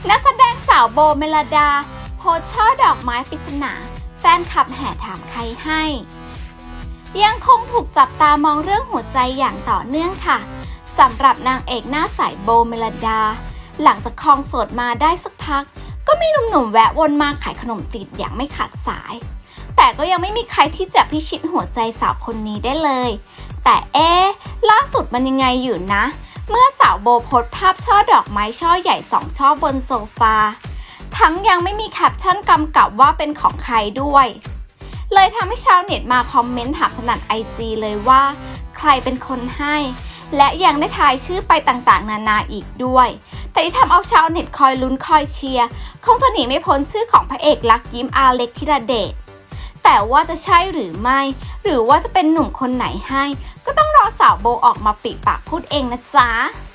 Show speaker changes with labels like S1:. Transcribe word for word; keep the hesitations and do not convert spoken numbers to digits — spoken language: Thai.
S1: นักแสดงสาวโบเมลดาโพสช่อดอกไม้ปริศนาแฟนคลับแห่ถามใครให้ยังคงถูกจับตามองเรื่องหัวใจอย่างต่อเนื่องค่ะสำหรับนางเอกหน้าใสโบเมลดาหลังจากครองโสดมาได้สักพักก็มีหนุ่มๆแวะวนมาขายขนมจีบอย่างไม่ขาดสายแต่ก็ยังไม่มีใครที่จะพิชิตหัวใจสาวคนนี้ได้เลยแต่เอ๊ะล่าสุดมันยังไงอยู่นะเมื่อสาวโบโพสภาพช่อดอกไม้ช่อใหญ่สองช่อบนโซฟาทั้งยังไม่มีแคปชั่นกำกับว่าเป็นของใครด้วยเลยทำให้ชาวเน็ตมาคอมเมนต์ถามสนั่นไอจีเลยว่าใครเป็นคนให้และยังได้ทายชื่อไปต่างๆนานาอีกด้วยแต่ที่ทำเอาชาวเน็ตคอยลุ้นคอยเชียร์คงจะหนีไม่พ้นชื่อของพระเอกลักยิ้มอาเล็กธีรเดชแต่ว่าจะใช่หรือไม่หรือว่าจะเป็นหนุ่มคนไหนให้ก็ต้องรอสาวโบออกมาปิปากพูดเองนะจ๊ะ